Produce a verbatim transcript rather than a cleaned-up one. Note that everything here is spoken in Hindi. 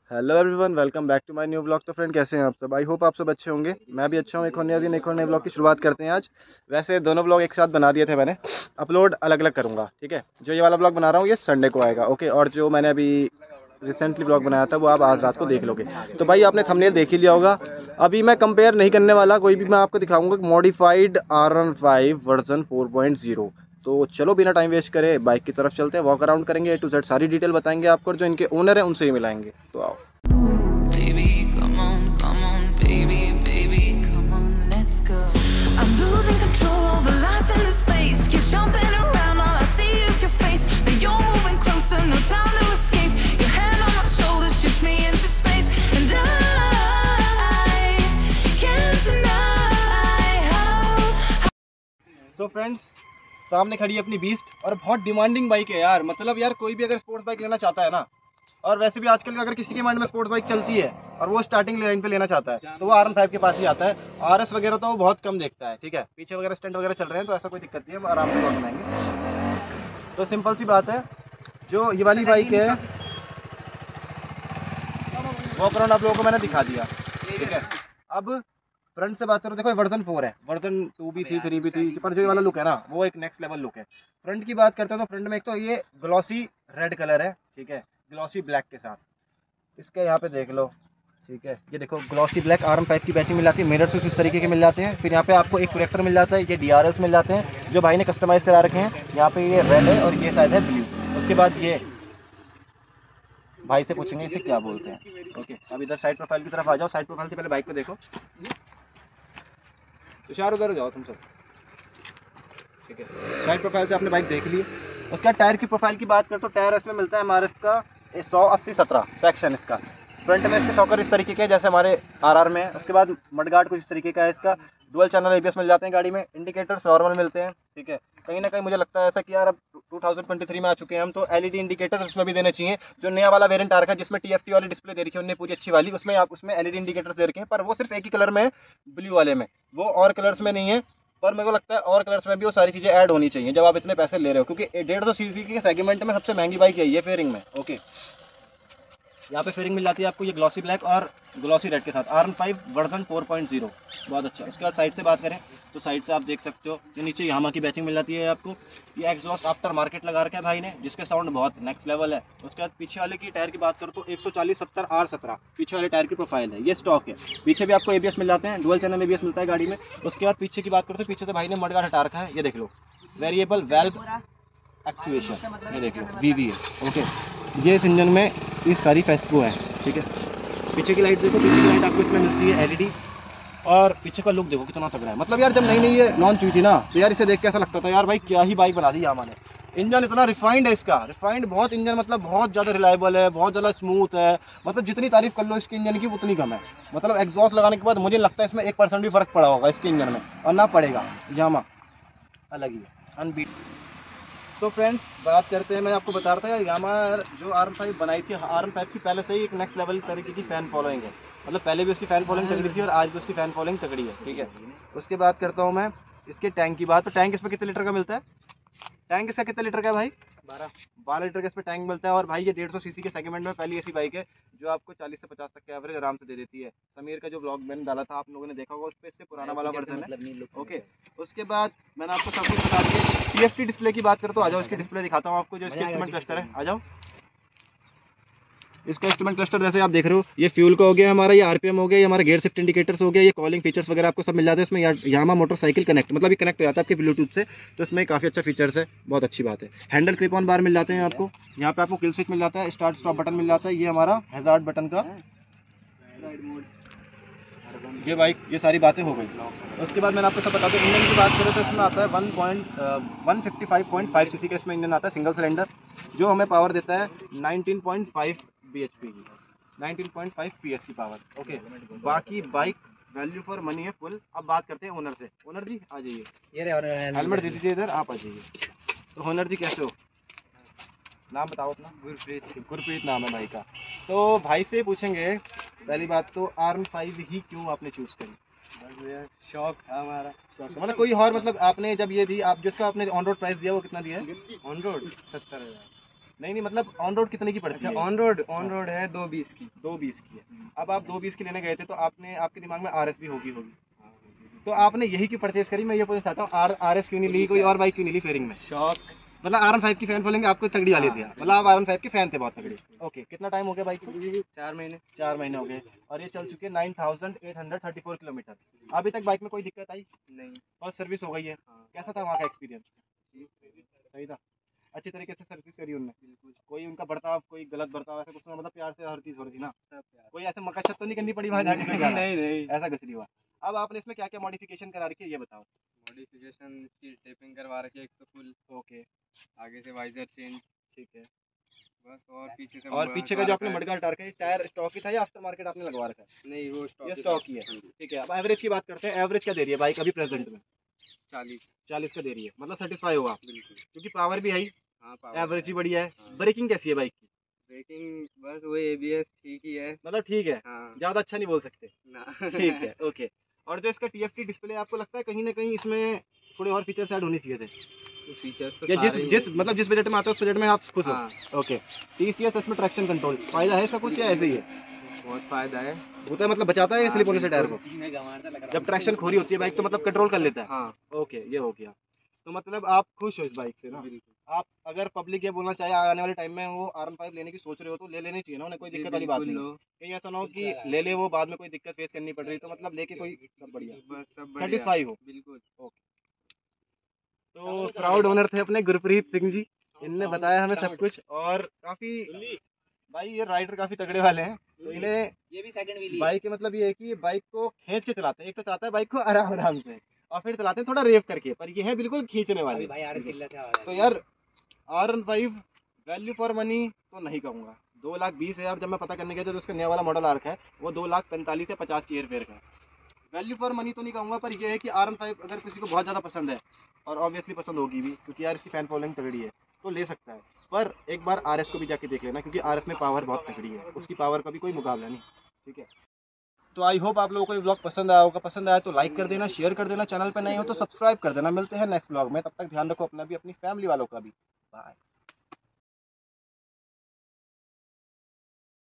Hello everyone, welcome back to my new blog. तो फ्रेंड, कैसे हैं आप सब? आई होप आप सब अच्छे होंगे। मैं भी अच्छा हूँ। एक और नया दिन, एक और नए ब्लॉग की शुरुआत करते हैं आज। वैसे दोनों ब्लॉग एक साथ बना दिए थे मैंने, अपलोड अलग अलग करूँगा, ठीक है। जो ये वाला ब्लॉग बना रहा हूँ ये संडे को आएगा, ओके। और जो मैंने अभी रिसेंटली ब्लॉग बनाया था वो आप आज रात को देख लोगे। तो भाई आपने थंबनेल देख ही लिया होगा। अभी मैं कंपेयर नहीं करने वाला कोई भी, मैं आपको दिखाऊंगा modified R one five version four point zero. तो चलो बिना टाइम वेस्ट करे बाइक की तरफ चलते हैं, वॉक अराउंड करेंगे, ए टू जेड सारी डिटेल बताएंगे आपको, और जो इनके ओनर है उनसे ही मिलाएंगे। तो आओ। Baby, come on, come on, baby, baby, come on, let's go. I'm losing control of the lights in this place. Keep jumping around, all I see is your face. Now you're moving closer, no time to escape. Your hand on my shoulder shoots me into space, and I can't deny how. So friends, सामने खड़ी है अपनी बीस्ट, और बहुत डिमांडिंग बाइक है यार। मतलब यार कोई भी अगर स्पोर्ट्स बाइक लेना चाहता है ना, और वैसे भी आजकल अगर किसी के माइंड में स्पोर्ट्स बाइक चलती है और वो स्टार्टिंग लाइन पे लेना चाहता है तो वो आर वन फाइव के पास ही आता है। आर एस वगैरह तो वो बहुत कम देखता है, ठीक है। पीछे वगैरह स्टंट वगैरह चल रहे हैं तो ऐसा कोई दिक्कत नहीं है, हम आराम से ब्लॉग बनाएंगे। तो सिंपल सी बात है, जो ये वाली बाइक है वो अराउंड आप लोगों को मैंने दिखा दिया, ठीक है। अब फ्रंट से बात करो, देखो वर्जन फोर है, वर्जन टू भी थी, थ्री भी थी, पर जो ये वाला लुक है ना वो एक नेक्स्ट लेवल लुक है। फ्रंट की बात करते हो तो फ्रंट में एक तो ये ग्लॉसी रेड कलर है, ठीक है, ग्लॉसी ब्लैक के साथ। इसके यहाँ पे देख लो, ठीक है, ये देखो glossy black R one five की बैचिंग मिल जाती है। मिरर्स इस तरीके के मिल जाते हैं। फिर यहाँ पे आपको एक प्रोजेक्टर मिल जाता है, ये डी आर एस मिल जाते हैं जो भाई ने कस्टमाइज करा रखे हैं। यहाँ पे ये रेड है और ये शायद है ब्लू। उसके बाद ये भाई से पूछेंगे इसे क्या बोलते हैं, ओके। अब इधर साइड प्रोफाइल की तरफ आ जाओ। साइड प्रोफाइल से पहले बाइक को देखो, तुषार उधर जाओ तुम सब, ठीक है। साइड प्रोफाइल से आपने बाइक देख ली। उसका टायर की प्रोफाइल की बात करते तो टायर इसमें मिलता है एम आर एफ का सौ अस्सी सत्रह सेक्शन इसका। फ्रंट में इसके शॉकर इस तरीके के जैसे हमारे आर आर में है। उसके बाद मडगार्ड कुछ इस तरीके का है इसका। Dual channel A B S मिल जाते हैं गाड़ी में। इंडिकेटर्स नॉर्मल मिलते हैं, ठीक है। कहीं ना कहीं मुझे लगता है ऐसा कि यार अब टू थाउजेंड ट्वेंटी थ्री में आ चुके हैं हम, तो एल ई डी इंडिकेटर्स इसमें भी देने चाहिए। जो नया वाला वेरिएंट आ रखा है जिसमें टी एफ टी वाली डिस्प्ले दे रखी है उन्होंने पूरी अच्छी वाली, उसमें आप उसमें एल ई डी इंडिकेटर्स दे रखे हैं, पर वो सिर्फ एक ही कलर में है, ब्लू वाले में। वो और कलर्स में नहीं है, पर मेरे को लगता है और कलर्स में भी वो सारी चीज़ें ऐड होनी चाहिए जब आप इतने पैसे ले रहे हो, क्योंकि डेढ़ सौ सी सी के सेगमेंट में सबसे महंगी बाइक है ये फेयरिंग में, ओके। यहाँ पे फेयरिंग मिल जाती है आपको ये ग्लॉसी ब्लैक और ग्लॉसी रेड के साथ, R one five version four point zero, बहुत अच्छा। उसके बाद साइड से बात करें तो साइड से आप देख सकते हो ये नीचे यामा की बैचिंग मिल जाती है आपको। ये एग्जॉस्ट आफ्टर मार्केट लगा रखा है भाई ने, जिसके साउंड बहुत नेक्स्ट लेवल है। उसके बाद पीछे वाले की टायर की बात करो तो एक सौ चालीस सत्तर आर सत्रह पीछे वाले टायर की प्रोफाइल है, ये स्टॉक है। पीछे भी आपको ए बी एस मिल जाते हैं, dual channel A B S मिलता है गाड़ी में। उसके बाद पीछे की बात करो तो पीछे से भाई ने मडगार्ड हटा रखा है, ये देख लो, वेरिएबल वेल्व एक्चुएशन, ये देख लो वी वी है, ओके। ये इस इंजन में इस सारी फेस्को है, ठीक है। पीछे की लाइट देखो, पीछे की लाइट आपको इसमें मिलती है एल ई डी, और पीछे का लुक देखो कितना तगड़ा है। मतलब यार जब नई नई ये लॉन्च हुई थी ना तो यार इसे देख के ऐसा लगता था यार भाई क्या ही बाइक बना दी यामा ने। इंजन इतना रिफाइंड है इसका, रिफाइंड बहुत इंजन, मतलब बहुत ज़्यादा रिलायबल है, बहुत ज़्यादा स्मूथ है। मतलब जितनी तारीफ कर लो इसके इंजन की उतनी कम है। मतलब एग्जॉस्ट लगाने के बाद मुझे लगता है इसमें एक परसेंट भी फ़र्क पड़ा होगा इसके इंजन में, और ना पड़ेगा। यामा अलग ही है, अनबीट। सो फ्रेंड्स, बात करते हैं, मैं आपको बता रहा था यार यामा जो आर वन फाइव बनाई थी, आर वन फाइव की पहले से ही एक नेक्स्ट लेवल तरीके की फ़ैन फॉलोइंग है। मतलब पहले भी उसकी फ़ैन फॉलोइंग तगड़ी थी और आज भी उसकी फ़ैन फॉलोइंग तगड़ी है, ठीक है। उसके बाद करता हूँ मैं इसके टैंक की बात। तो टैंक इसमें कितने लीटर का मिलता है? टैंक इसका कितने लीटर का है भाई? बारह बारह लीटर का इस पर टैंक मिलता है। और भाई ये डेढ़ सौ सीसी के सेगमेंट में पहली ऐसी बाइक है जो आपको चालीस से पचास तक के एवरेज आराम से दे देती है। समीर का जो ब्लॉग मैंने डाला था आप लोगों ने देखा होगा, उस पर इससे पुराना वाला वर्जन है, ओके। उसके बाद मैंने आपको सब कुछ बता दिया। टी एफ टी डिस्प्ले की बात करो तो आ जाओ, इसकी डिस्प्ले दिखाता हूँ आपको, जो इसका इंस्ट्रूमेंट क्लस्टर है, आ जाओ। इसका इंस्ट्रूमेंट क्लस्टर जैसे आप देख रहे हो, ये फ्यूल का हो गया हमारा, ये आरपीएम हो गया, ये हमारा गियर शिफ्ट इंडिकेटर्स हो गया, ये कॉलिंग फीचर्स वगैरह आपको सब मिल जाते हैं इसमें। यामा मोटरसाइकिल कनेक्ट, मतलब ये कनेक्ट हो जाता है आपके ब्लूटूथ से, तो इसमें काफ़ी अच्छा फीचर्स है, बहुत अच्छी बात है। हैंडल क्लिप ऑन बार मिल जाते हैं आपको। यहाँ पे आपको किल स्विच मिल जाता है, स्टार्ट स्टॉप बटन मिल जाता है, ये हमारा हैजार्ड बटन का, ये बाइक, ये सारी बातें हो गई। उसके बाद मैंने आपको सब बता दूं, इंजन की बात करें तो इसमें आता है one point one fifty five point five C C का इसमें इंजन आता है, सिंगल सिलेंडर, जो हमें पावर देता है nineteen point five B H P की, nineteen point five P S की पावर, ओके। बाकी बाइक वैल्यू फॉर मनी है फुल। अब बात करते हैं ओनर से। ओनर जी आ जाइए, हेलमेट दे दीजिए इधर, आप आ जाइए। तो ओनर जी कैसे हो? नाम बताओ अपना। गुरप्रीत। गुरप्रीत नाम है भाई का। तो भाई से पूछेंगे पहली बात तो आर वन फाइव ही क्यों आपने चूज़ करी? शौक था हमारा। मतलब कोई और, मतलब आपने जब ये दी, आप जिसका आपने ऑन रोड प्राइस दिया वो कितना दिया है? ऑन रोड सत्तर हज़ार। नहीं नहीं मतलब ऑन रोड कितने की पड़ती है? ऑन रोड ऑन रोड है दो बीस की। दो बीस की है। अब आप दो बीस की लेने गए थे तो आपने आपके दिमाग में आर एस भी होगी होगी तो आपने यही क्यों परचेज करी? मैं ये पूछना चाहता हूँ, आर आर एस क्यों नहीं ली, कोई और बाइक क्यों नहीं ली फेयरिंग में? शौक। मतलब आर वन फाइव की फैन बोलेंगे आपको तगड़ी वाली थी, मतलब आप आर वन फाइव के फैन थे बहुत तगड़ी। ओके, कितना टाइम हो गया बाइक को? चार महीने। चार महीने हो गए और ये चल चुके nine thousand eight hundred thirty four kilometre. अभी तक बाइक में कोई दिक्कत आई नहीं। फर्स्ट सर्विस हो गई है। कैसा था वहाँ का एक्सपीरियंस? सही था, अच्छी तरीके से सर्विस करी उनने? बिल्कुल। कोई उनका बर्ताव, कोई गलत बर्ताव ऐसा कुछ ना, मतलब प्यार से हर चीज़ हो रही थी ना? कोई ऐसे मकसद तो नहीं करनी पड़ी वहाँ जाके? नहीं नहीं ऐसा कुछ नहीं हुआ। अब आपने इसमें क्या क्या मॉडिफिकेशन करा रखी है ये बताओ? मॉडिफिकेशन की टेपिंग करवा रखी है एक तो फुल। ओके, आगे से वाइजर चेंज। ठीक है। बस और पीछे से और पीछे का जो आपने मडगार्ड टायर है, टायर स्टॉक ही था या आफ्टर मार्केट आपने लगवा रखा है? नहीं वो स्टॉक ये स्टॉक ही है। ठीक है, अब एवरेज की बात करते हैं। एवरेज क्या दे रही है बाइक अभी प्रेजेंट में? चालीस। चालीस का दे रही है, मतलब सेटिस्फाई होगा बिल्कुल। क्योंकि पावर भी है, हाँ एवरेज भी बढ़िया है। हाँ। ब्रेकिंग कैसी है बाइक की? ब्रेकिंग बस वही एबीएस ठीक ही है। मतलब ठीक है, हाँ। ज़्यादा अच्छा नहीं बोल सकते। ना। ठीक है, ओके। और जो इसका टीएफटी डिस्प्ले, आपको लगता है कहीं ना कहीं इसमें थोड़े और फीचर्स ऐड होने चाहिए थे? फीचर्स तो या जिस सारे ही जिस हैं। मतलब जिस बजट में आता है उस बजट में आप खुश हो? हाँ। ओके। टीसीएस इसमें ट्रैक्शन कंट्रोल फायदा है इसका कुछ या ऐसे ही है? बहुत फायदा है। होता है, मतलब बचाता है हाँ, स्लिप होने से टायर को? बिल्कुल। जब ट्रैक्शन खोरी होती है बाइक तो मतलब कंट्रोल कर लेता है। हाँ ओके, ये हो गया। तो मतलब आप खुश हो इस बाइक से ना? बिल्कुल। आप अगर पब्लिक ये बोलना चाहे आने वाले टाइम में वो आर वन फाइव लेने की सोच रहे हो तो ले लेनी चाहिए ना उन्हें, कोई जी, दिक्कत वाली बात बिल्कुल नहीं है। लो। कहीं ऐसा ना हो कि ले ले वो बाद में कोई दिक्कत फेस करनी पड़ रही, तो मतलब लेके कोई सब बढ़िया बस सब बढ़िया। सेटिस्फाई हो। बिल्कुल। तो प्राउड ओनर थे अपने गुरप्रीत सिंह जी, इनने बताया हमें सब कुछ। और काफी भाई ये राइडर काफी तगड़े वाले हैं, तो इन्हें ये भी सेकंड व्हील बाइक के मतलब ये है कि बाइक को खींच के चलाते हैं। एक तो चाहता है बाइक को आराम आराम से और फिर चलाते हैं थोड़ा रेव करके, पर ये है बिल्कुल खींचने वाले। तो यार R one five value for money तो नहीं कहूँगा। दो लाख बीस हज़ार जब मैं पता करने गया था तो उसका नया वाला मॉडल आ रखा है वो दो लाख पैंतालीस या पचास की हेर फेर का। वैल्यू फॉर मनी तो नहीं कहूँगा, पर यह है कि आर वन फाइव अगर किसी को बहुत ज़्यादा पसंद है, और ऑब्वियसली पसंद होगी भी क्योंकि यार इसकी फैन फॉलोइंग तगड़ी है, तो ले सकता है। पर एक बार आर एस को भी जाके देख लेना क्योंकि आर एस में पावर बहुत तगड़ी है, उसकी पावर का भी कोई मुकाबला नहीं। ठीक है, तो आई होप आप लोगों को ये व्लॉग पसंद आया होगा। पसंद आया तो लाइक कर देना, शेयर कर देना, चैनल पर नए हो तो सब्सक्राइब कर देना। मिलते हैं नेक्स्ट व्लॉग में, तब तक ध्यान रखो अपना भी, अपनी फैमिली वालों का भी। बाय।